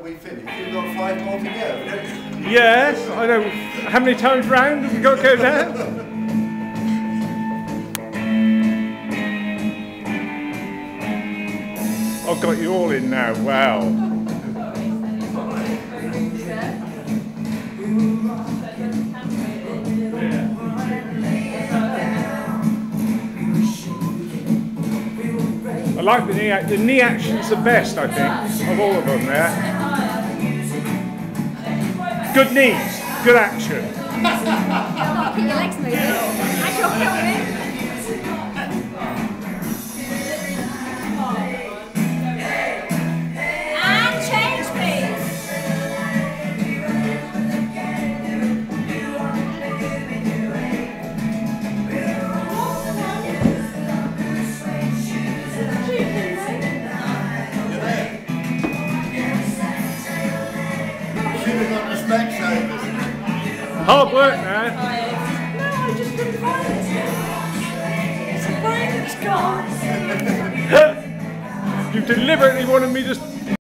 we finish? We've got 5 more to go, don't we? Yes, I know. How many times round have we got to go down? I've got you all in now, wow. I like the knee action's the best, I think, of all of them there. Good knees, good action. Keep your legs moving. And you're filming. And change, please. Hard work now. No, I just couldn't find it. It's a brain that's gone. You deliberately wanted me to